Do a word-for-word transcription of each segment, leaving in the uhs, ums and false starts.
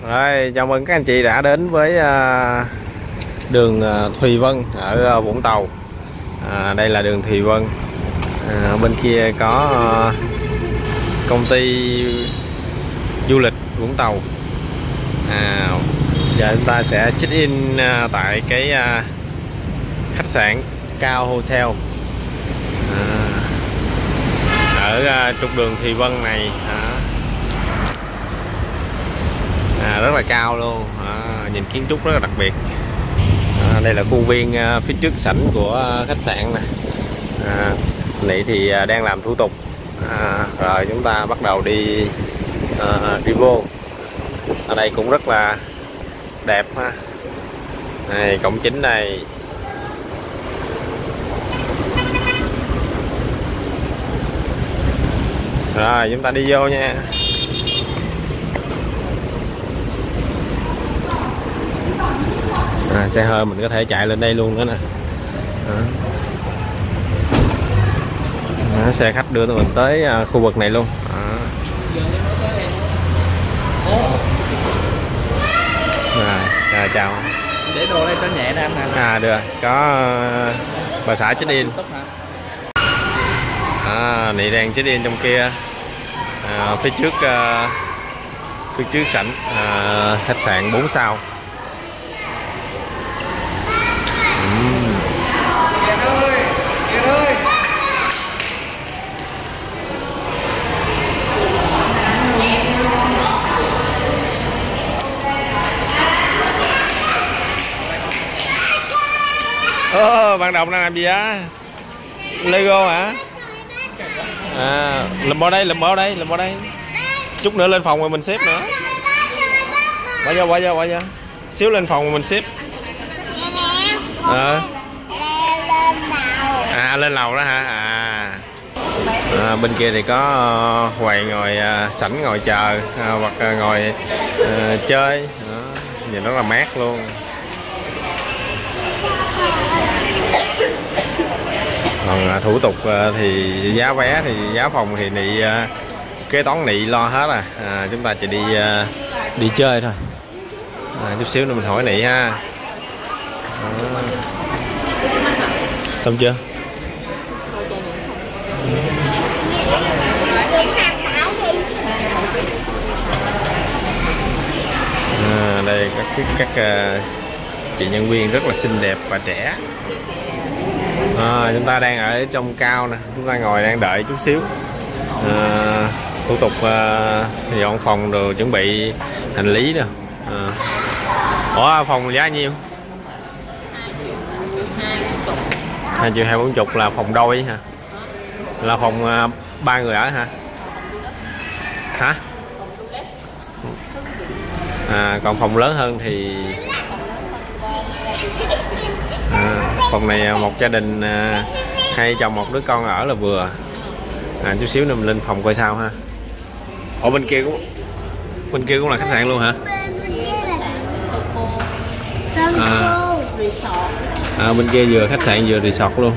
Rồi, chào mừng các anh chị đã đến với uh, đường uh, Thùy Vân ở uh, Vũng Tàu. À, đây là đường Thùy Vân. À, bên kia có uh, công ty du lịch Vũng Tàu. À, giờ chúng ta sẽ check in uh, tại cái uh, khách sạn Cao Hotel à, ở uh, trục đường Thùy Vân này. À, À, rất là cao luôn, à, nhìn kiến trúc rất là đặc biệt. À, đây là khuôn viên à, phía trước sảnh của à, khách sạn nè. À, này thì à, đang làm thủ tục. À, rồi chúng ta bắt đầu đi à, đi vô. Ở đây cũng rất là đẹp ha. Này cổng chính này. Rồi chúng ta đi vô nha. À, xe hơi mình có thể chạy lên đây luôn nữa nè. Đó. Đó, xe khách đưa tụi mình tới uh, khu vực này luôn. Đó. Rồi, à, chào. Để đồ đây cho nhẹ nè anh. À được, có uh, bà xã check in. À, nị đang check in trong kia. À, phía trước uh, phía trước sảnh uh, khách sạn bốn sao. Ồ, bạn Đồng đang làm gì á? Lego hả? À, lùm vào đây, lùm vào đây, lùm vào đây. Chút nữa lên phòng rồi mình xếp nữa. Bỏ vô, bỏ vô, bỏ vô. Xíu lên phòng rồi mình xếp. À. À, lên lầu đó hả? À, à bên kia thì có uh, quầy ngồi uh, sảnh ngồi chờ uh, hoặc uh, ngồi uh, chơi. Đó. Nhìn rất là mát luôn. Còn thủ tục thì giá vé thì giá phòng thì nị kế toán nị lo hết à, à chúng ta chỉ đi đi chơi thôi. À, chút xíu nữa mình hỏi nị ha. Đó. Xong chưa? À, đây các các uh, chị nhân viên rất là xinh đẹp và trẻ. À, chúng ta đang ở trong cao nè, chúng ta ngồi đang đợi chút xíu. À, thủ tục à, dọn phòng rồi chuẩn bị hành lý nè. À. Ủa phòng giá nhiêu? hai triệu hai bốn chục là phòng đôi hả? Là phòng à, ba người ở hả? Hả? À, còn phòng lớn hơn thì à, phòng này một gia đình à, hai chồng một đứa con ở là vừa. À, chút xíu nữa mình lên phòng coi sao ha. Ở bên kia cũng bên kia cũng là khách sạn luôn hả? À, à, bên kia vừa khách sạn vừa resort luôn.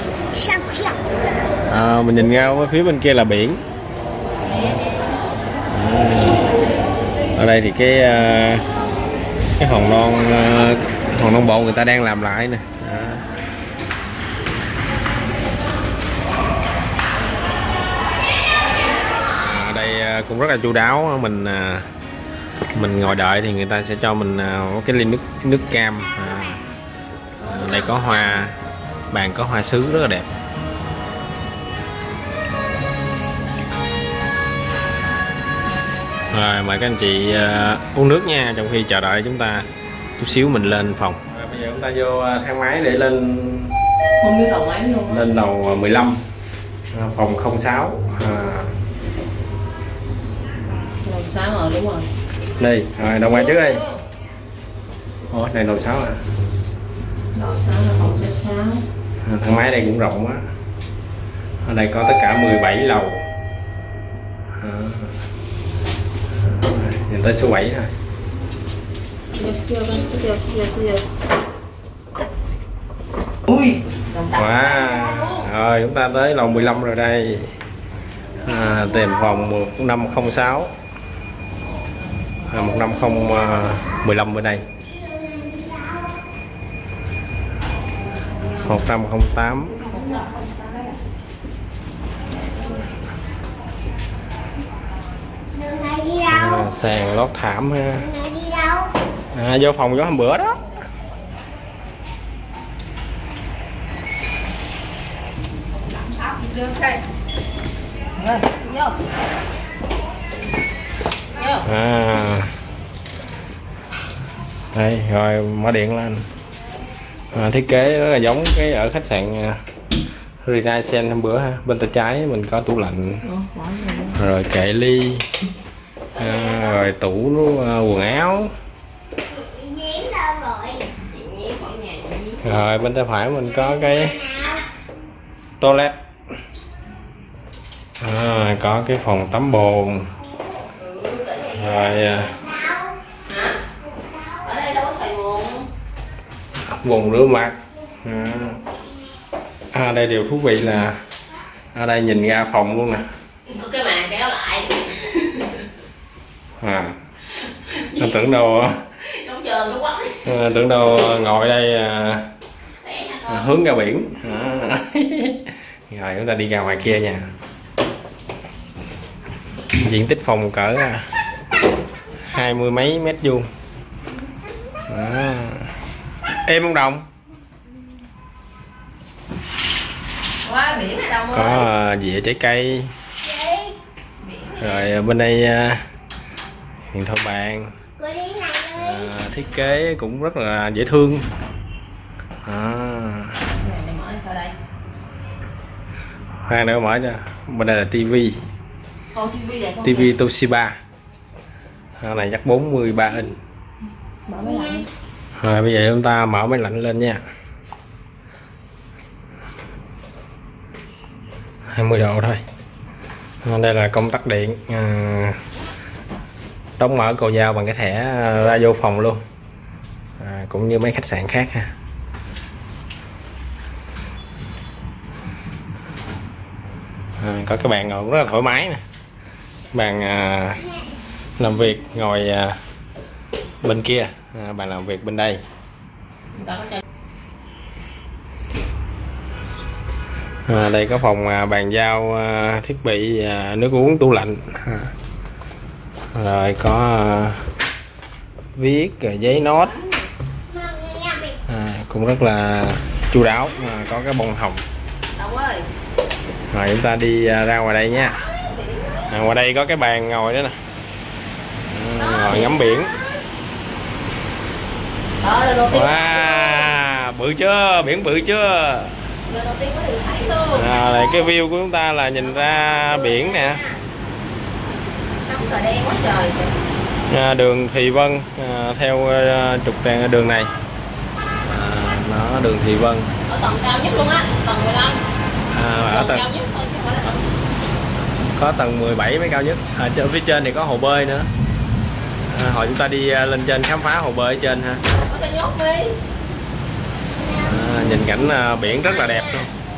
À, mình nhìn ra phía bên kia là biển. À, ở đây thì cái cái hòn non hòn non bộ người ta đang làm lại nè. À, ở đây cũng rất là chu đáo. Mình mình ngồi đợi thì người ta sẽ cho mình cái ly nước nước cam. À, đây có hoa, bàn có hoa sứ rất là đẹp. Rồi mời các anh chị uh, uống nước nha, trong khi chờ đợi chúng ta chút xíu mình lên phòng. Rồi, bây giờ chúng ta vô thang máy để lên không biết lầu mấy luôn. Lên lầu mười lăm, phòng không sáu. À. Lầu sáu rồi đúng rồi. Đây, rồi đồng ngoài trước đây. Ủa, này lầu sáu à? Lầu sáu là phòng số sáu. À, thang máy đây cũng rộng quá. Ở đây có tất cả mười bảy lầu. À. Nhìn tới số bảy thôi. Ui, wow. Rồi chúng ta tới lầu mười lăm rồi đây. À, tìm phòng một năm không sáu. à, một năm không mười lăm bên đây, một năm không tám. À, sàn lót thảm ha. À, vô phòng vô hôm bữa đó. À, đây rồi mở điện lên. À, thiết kế rất là giống cái ở khách sạn Renaissance hôm bữa ha. Bên tay trái mình có tủ lạnh, rồi kệ ly, à, rồi tủ quần áo. Rồi bên tay phải mình có cái toilet, à, có cái phòng tắm bồn, rồi vùng rửa mặt. À, à, đây điều thú vị là ở đây nhìn ra phòng luôn nè, có cái màn kéo lại. À, anh tưởng đâu à, tưởng đâu ngồi đây à, à, hướng ra biển. À. Rồi chúng ta đi ra ngoài kia nha. Diện tích phòng cỡ hai mươi mấy mét vuông. À. Êm không Đồng? Có dĩa trái cây, rồi bên đây điện thoại bàn, à, thiết kế cũng rất là dễ thương. À. Khoan nữa mở ra, bên đây là tivi, tivi Toshiba, cái này chắc bốn mươi ba inch. Rồi bây giờ chúng ta mở máy lạnh lên nha, hai mươi độ thôi. À, đây là công tắc điện, à, đóng mở cầu dao bằng cái thẻ ra vô phòng luôn, à, cũng như mấy khách sạn khác ha. À, có cái bàn ngồi rất là thoải mái nè, bàn à, làm việc ngồi à, bên kia, à, bàn làm việc bên đây. À, đây có phòng à, bàn giao à, thiết bị à, nước uống, tủ lạnh, à, rồi có à, viết rồi giấy nốt, à, cũng rất là chu đáo, à, có cái bông hồng. Rồi chúng ta đi à, ra ngoài đây nha. À, ngoài đây có cái bàn ngồi đó nè, à, ngồi ngắm biển. Wow, bự chưa, biển bự chưa. À, này cái view của chúng ta là nhìn ra biển nè. À, đường Thùy Vân, à, theo à, trục đường này, à, nó đường Thùy Vân. Ở tầng cao nhất luôn á, tầng mười lăm. À, ở tầng cao nhất thôi, chứ không phải là tầng... có tầng mười bảy mới cao nhất. À, ở phía trên thì có hồ bơi nữa. À, hồi chúng ta đi lên trên khám phá hồ bơi ở trên ha. À, nhìn cảnh à, biển rất là đẹp luôn.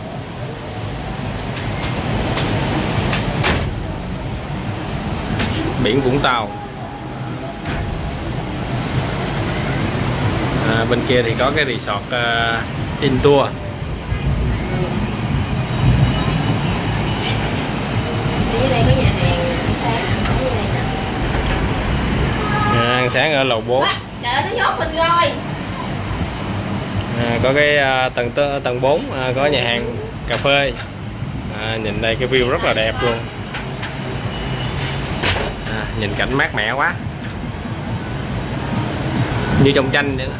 Biển Vũng Tàu. À, bên kia thì có cái resort uh, Intour. Ở đây có nhà hàng sáng ở đây nè. À, ăn sáng ở lầu bốn. Trời ơi, nó nhốt mình rồi. À, có cái uh, tầng tầng bốn uh, có nhà hàng cà phê. À, nhìn đây cái view rất là đẹp luôn. À, nhìn cảnh mát mẻ quá, như trong tranh vậy đó.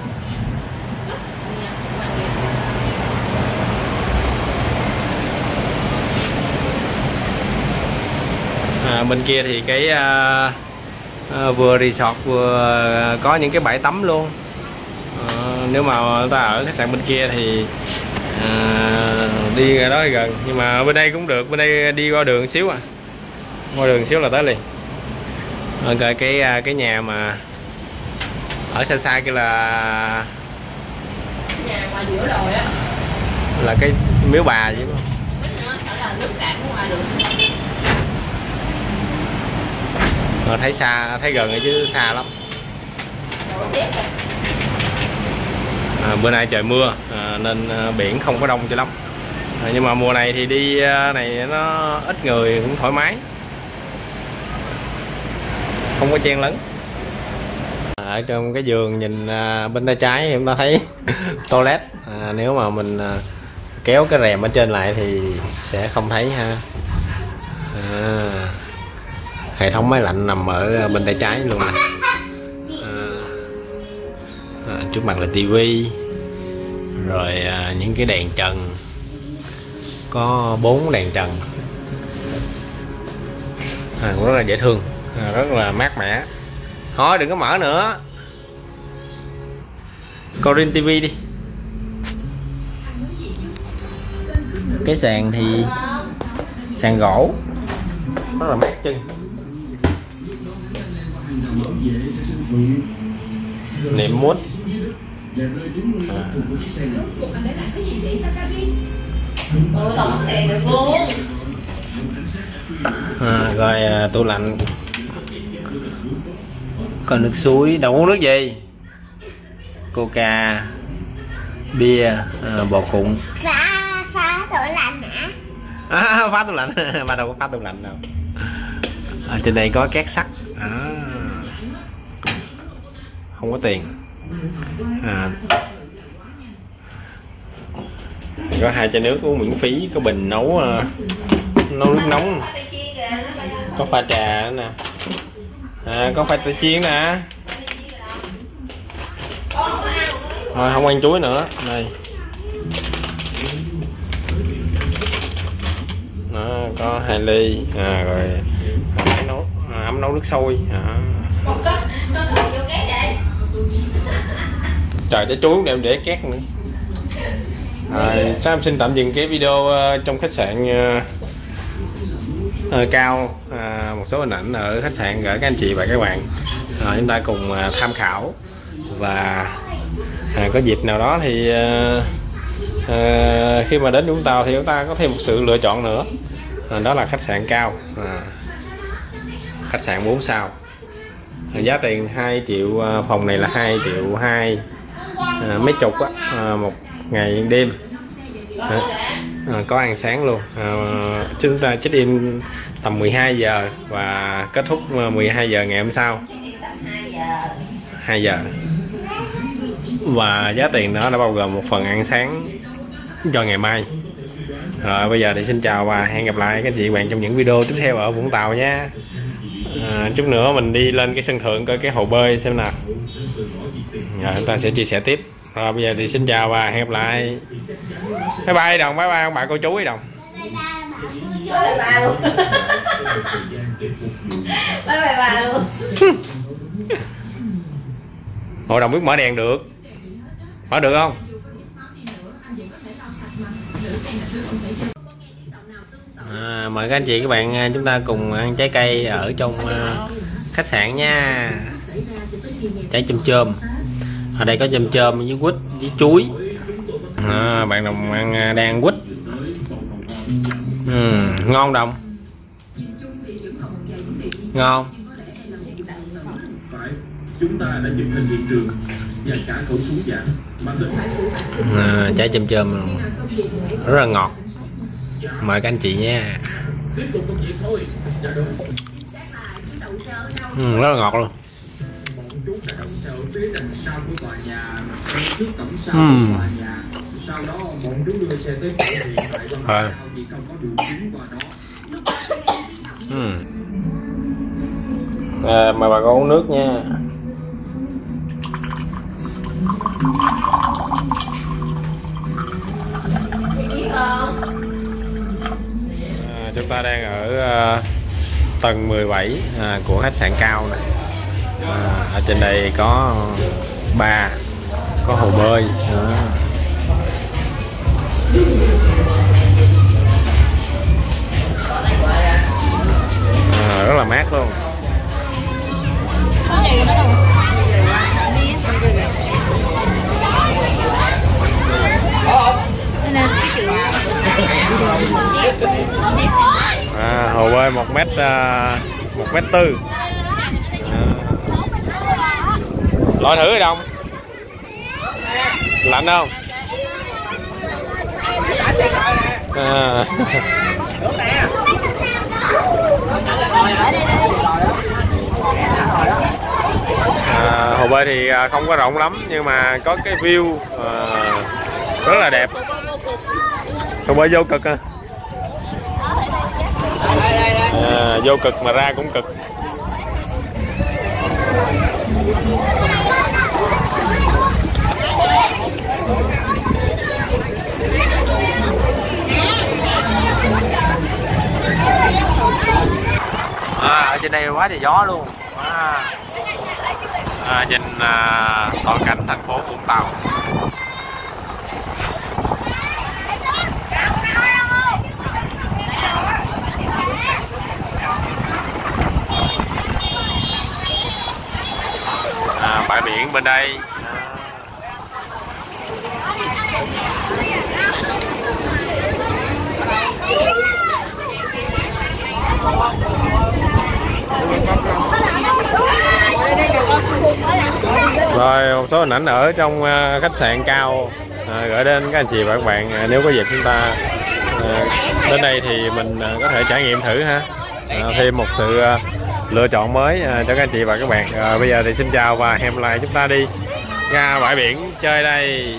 À, bên kia thì cái uh, uh, vừa resort vừa có những cái bãi tắm luôn. Uh, nếu mà người ta ở khách sạn bên kia thì uh, đi ra đó thì gần, nhưng mà bên đây cũng được, bên đây đi qua đường xíu à, qua đường xíu là tới liền. Rồi cái cái cái nhà mà ở xa xa kia là nhà ngoài giữa đồi á, là cái miếu bà chứ không? Nó phải là nước cạn của ngoài đường. Ờ, thấy xa, thấy gần rồi chứ xa lắm. À, bữa nay trời mưa à, nên biển không có đông cho lắm. À, nhưng mà mùa này thì đi này nó ít người cũng thoải mái, không có chen lấn. Ở trong cái giường nhìn à, bên tay trái chúng ta thấy toilet. À, nếu mà mình à, kéo cái rèm ở trên lại thì sẽ không thấy ha. À, hệ thống máy lạnh nằm ở bên tay trái luôn nè. À, à, trước mặt là tivi, rồi à, những cái đèn trần, có bốn đèn trần, à, rất là dễ thương, à, rất là mát mẻ. Thôi đừng có mở nữa, coi riêng tivi đi. Cái sàn thì sàn gỗ rất là mát chân. Nệm mút. À. À, rồi à, tủ lạnh, còn nước suối. Đâu uống nước gì? Coca, bia, à, bò cụng. Phá, phá tủ lạnh hả? À, phá tủ lạnh. Ba đâu có phá tủ lạnh đâu. À, trên đây có két sắt. À, không có tiền. À, có hai chai nước uống miễn phí, có bình nấu uh, nấu nước nóng, có pha trà nữa nè. À, có khoai tây chiên nè. Rồi không ăn chuối nữa đây. Đó, có hai ly. À, rồi máy nấu à, ấm nấu nước sôi. À. Trời, trái chuối đem để két nữa. À, sao em xin tạm dừng cái video uh, trong khách sạn uh, uh, cao, uh, một số hình ảnh ở khách sạn gửi các anh chị và các bạn, uh, chúng ta cùng uh, tham khảo, và uh, có dịp nào đó thì uh, uh, khi mà đến Vũng Tàu thì chúng ta có thêm một sự lựa chọn nữa, uh, đó là khách sạn cao, uh, khách sạn bốn sao. Uh, giá tiền hai triệu, uh, phòng này là hai triệu hai, uh, mấy chục á, uh, một ngày đêm. À, à, có ăn sáng luôn. À, chúng ta check in tầm mười hai giờ và kết thúc mười hai giờ ngày hôm sau, hai giờ. Và giá tiền đó đã bao gồm một phần ăn sáng cho ngày mai. Rồi bây giờ thì xin chào và hẹn gặp lại các chị bạn trong những video tiếp theo ở Vũng Tàu nha. À, chút nữa mình đi lên cái sân thượng coi cái hồ bơi xem nào. Rồi chúng ta sẽ chia sẻ tiếp. Rồi bây giờ thì xin chào và hẹn gặp lại. Bye bye Đồng, bye bye ông bà cô chú với Đồng. Bye bye bà luôn. Bye bye bà luôn. Hội Đồng biết mở đèn được. Mở được không? À, mời các anh chị các bạn chúng ta cùng ăn trái cây ở trong uh, khách sạn nha. Trái chôm chôm. Ở đây có chôm chôm với quýt với chuối. À, bạn Đồng ăn đang quýt. Ừ, ngon Đồng. Ngon. Chúng ta đã chụp hình hiện trường và cả khẩu súng giả mang đến. À, trái chôm chôm rất là ngọt. Mời các anh chị nha. Tiếp tục công việc thôi. Ừ, rất là ngọt luôn. Uhm. Sau đó bọn chúng đưa xe tới cửa hiện tại văn à. Sao vì không có đường chính qua đó. Uhm. À, mời bà con uống nước nha. À, chúng ta đang ở uh, tầng mười bảy à, của khách sạn cao này. À, ở trên đây có spa, có hồ bơi. À. À, rất là mát luôn. À, hồ bơi một mét uh, một mét tư. Lội thử rồi Đông. Lạnh không? À. À, hồ bơi thì không có rộng lắm nhưng mà có cái view à, rất là đẹp. Hồ bơi vô cực à. À, vô cực mà ra cũng cực. À, ở trên đây quá trời gió luôn. À, à, nhìn à, toàn cảnh thành phố Vũng Tàu. À, bãi biển bên đây. Rồi một số hình ảnh ở trong uh, khách sạn cao uh, gửi đến các anh chị và các bạn. Uh, nếu có dịp chúng ta uh, đến đây thì mình uh, có thể trải nghiệm thử ha. Uh, thêm một sự uh, lựa chọn mới uh, cho các anh chị và các bạn. Uh, bây giờ thì xin chào và hẹn lại chúng ta đi ra bãi biển chơi đây.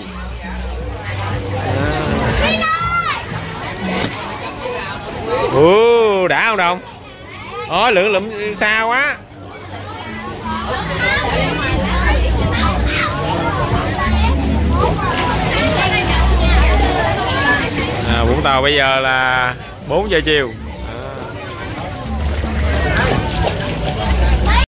Ồ, uh, đã không Đồng? Ôi lượn lụm xa quá. À, Vũng Tàu bây giờ là bốn giờ chiều.